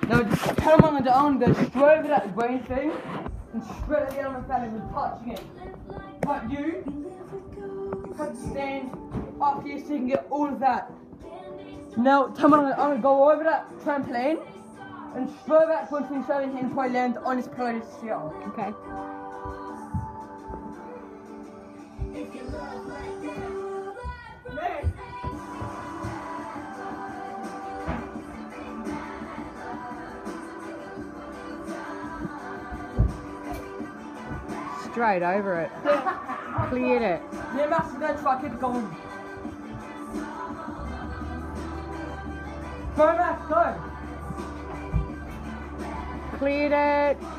Now just tell him I'm gonna go straight over that green thing and straight at the element belly with touching it. But you have to stand up here so you can get all of that. Now tell him I'm gonna go over that trampoline and throw that one thing so him until I land on his pillow here. Okay. Straight over it. Cleared it. Yeah, Master, go try, keep it going. Go, Max, go. Cleared it.